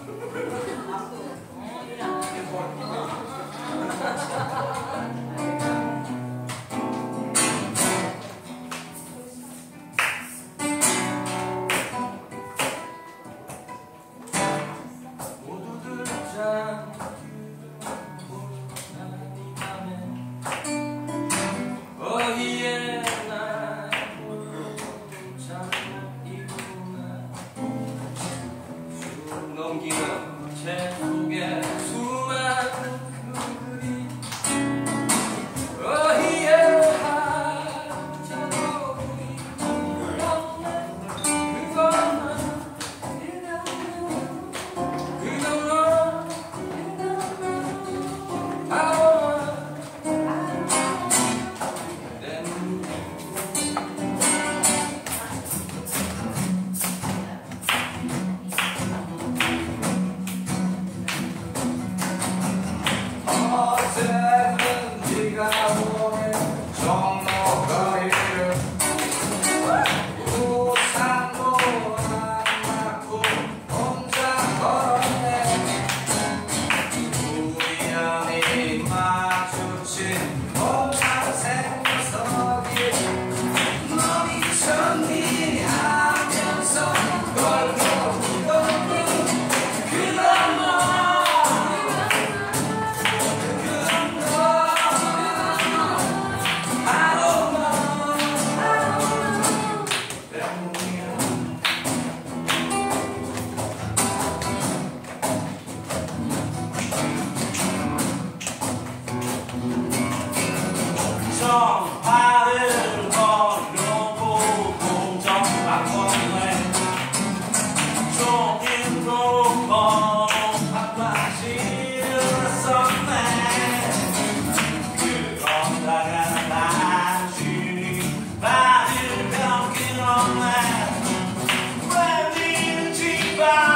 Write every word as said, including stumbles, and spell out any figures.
제 속에 수많은 그들이 어희에 한자도 그것만 그것만 아와 어제는 네가 오는 종로거리를 우산도 안 맞고 혼자 걸었네. 우연히 마주친 모양새 구석이 너희 정리하면서 걸고 걸고 그나마 발을 걸어보고 정박원에 종일로 걸어 바빠지를 썼네. 그러다가 나중에 발을 변긴 없네. 왜 민지 봐